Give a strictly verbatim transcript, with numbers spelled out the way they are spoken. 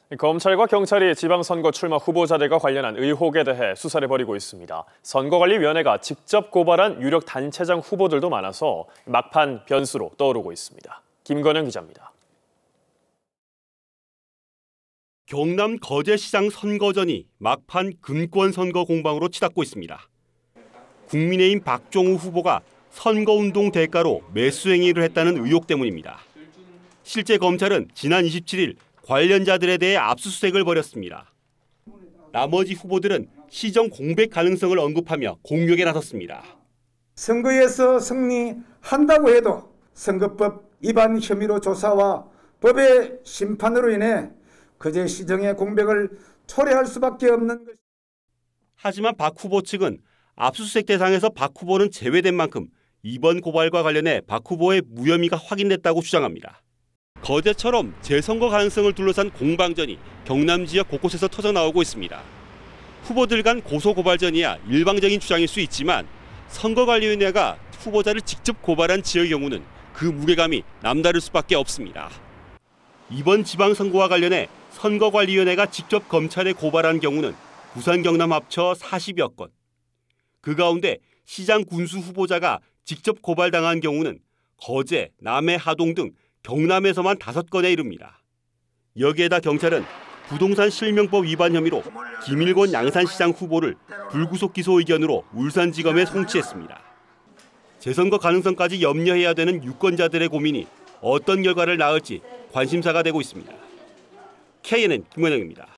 검찰과 경찰이 지방선거 출마 후보자들과 관련한 의혹에 대해 수사를 벌이고 있습니다. 선거관리위원회가 직접 고발한 유력 단체장 후보들도 많아서 막판 변수로 떠오르고 있습니다. 김건영 기자입니다. 경남 거제시장 선거전이 막판 금권 선거 공방으로 치닫고 있습니다. 국민의힘 박종우 후보가 선거운동 대가로 매수행위를 했다는 의혹 때문입니다. 실제 검찰은 지난 이십칠일 관련자들에 대해 압수수색을 벌였습니다. 나머지 후보들은 시정 공백 가능성을 언급하며 공격에 나섰습니다. 선거에서 승리한다고 해도 선거법 위반 혐의로 조사와 법의 심판으로 인해 거제 시정의 공백을 초래할 수밖에 없는 것. 하지만 박 후보 측은 압수수색 대상에서 박 후보는 제외된 만큼 이번 고발과 관련해 박 후보의 무혐의가 확인됐다고 주장합니다. 거제처럼 재선거 가능성을 둘러싼 공방전이 경남 지역 곳곳에서 터져나오고 있습니다. 후보들 간 고소고발전이야 일방적인 주장일 수 있지만 선거관리위원회가 후보자를 직접 고발한 지역의 경우는 그 무게감이 남다를 수밖에 없습니다. 이번 지방선거와 관련해 선거관리위원회가 직접 검찰에 고발한 경우는 부산, 경남 합쳐 사십여 건. 그 가운데 시장 군수 후보자가 직접 고발당한 경우는 거제, 남해, 하동 등 경남에서만 다섯 건에 이릅니다. 여기에다 경찰은 부동산 실명법 위반 혐의로 김일권 양산시장 후보를 불구속 기소 의견으로 울산지검에 송치했습니다. 재선거 가능성까지 염려해야 되는 유권자들의 고민이 어떤 결과를 낳을지 관심사가 되고 있습니다. 케이엔엔 김건영입니다.